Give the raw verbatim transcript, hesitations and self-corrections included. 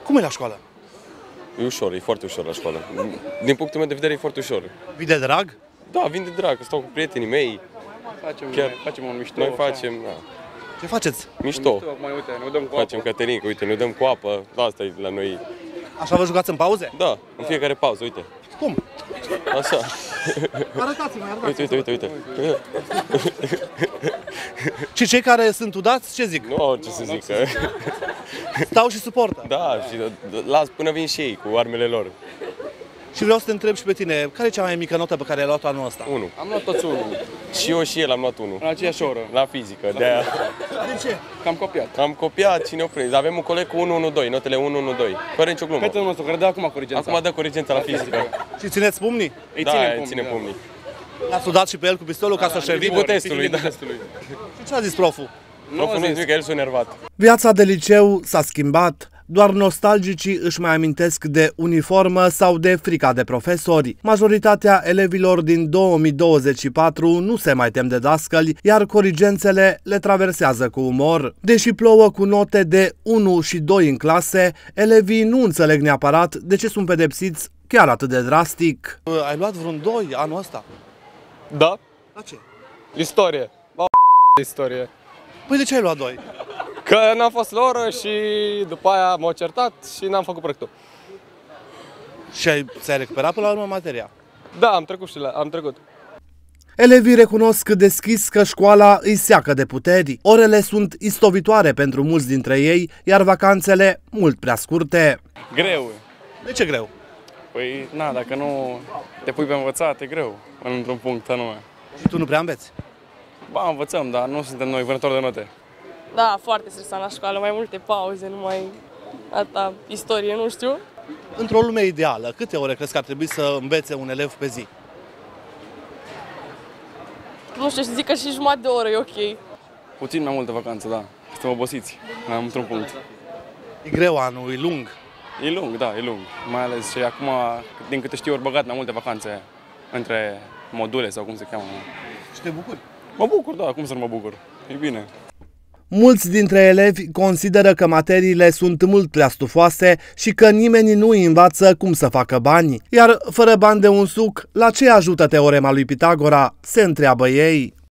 Cum e la școală? E ușor, e foarte ușor la școală. Din punctul meu de vedere e foarte ușor. Vii de drag? Da, vin de drag, stau cu prietenii mei. Facem, Chiar facem un mișto. Noi facem, da. Ce faceți? Mișto. Mai uite, ne dăm cu Facem apă. caterincă, uite, ne dăm cu apă. Asta e la noi. Așa vă jucați în pauze? Da, în fiecare pauză, uite. Cum? Așa. Arătați-mă, arătați-mă. Uite, uite, uite, uite. Și cei care sunt udați, ce zic? Nu, ce să zic. Stau și suportă. Da, și las până vin și ei cu armele lor. Și vreau să te întreb și pe tine, care e cea mai mică notă pe care ai luat-o anul ăsta? Unu. Am luat toți unul, Și eu și el am luat unul. în aceeași oră. La fizică, de-aia. De ce? Că am copiat. Am copiat și ne-o prins. Avem un coleg cu unu unu doi, notele unu unu doi. Fără nicio glumă. Prietenul nostru care dă acum corigența. Acum dă corigența la fizică. Și țineți pumnii? Îi Da, ținem îi pumnii, ținem da. pumnii. L-ați sudat și pe el cu pistolul ca să-și Timpul evite? testului, da. Testului. Și ce a zis proful? Proful nu zic că el s-a enervat. Viața de liceu s-a schimbat. Doar nostalgicii își mai amintesc de uniformă sau de frica de profesori. Majoritatea elevilor din două mii douăzeci și patru nu se mai tem de dascăli, iar corigențele le traversează cu umor. Deși plouă cu note de unu și doi în clase, elevii nu înțeleg neapărat de ce sunt pedepsiți chiar atât de drastic. Ai luat vreun doi anul ăsta? Da? La ce? Istorie. La istorie. Păi de ce ai luat doi? Că n-am fost la oră și după aia m-au certat și n-am făcut proiectul. Și ai, ți-ai recuperat până la urmă materia? Da, am trecut și la, am trecut. Elevii recunosc deschis că școala îi seacă de puteri. Orele sunt istovitoare pentru mulți dintre ei, iar vacanțele mult prea scurte. Greu. De ce greu? Păi, na, dacă nu te pui pe învățat, e greu, într-un punct anume. Și tu nu prea înveți? Ba, învățăm, dar nu suntem noi vânători de note. Da, foarte stresant la școală, mai multe pauze, nu mai atâta istorie, nu știu. Într-o lume ideală, câte ore crezi că ar trebui să învețe un elev pe zi? Nu știu, zic că și jumătate de oră e ok. Puțin mai multă vacanță, da. Suntem obosiți, am într-un punct. E greu anul, e lung. E lung, da, e lung. Mai ales și acum, din câte știu, ori băgat mai multe vacanțe între module sau cum se cheamă. Și te bucuri? Mă bucur, da, cum să nu mă bucur? E bine. Mulți dintre elevi consideră că materiile sunt mult prea stufoase și că nimeni nu îi învață cum să facă bani. Iar fără bani de un suc, la ce ajută teorema lui Pitagora? Se întreabă ei.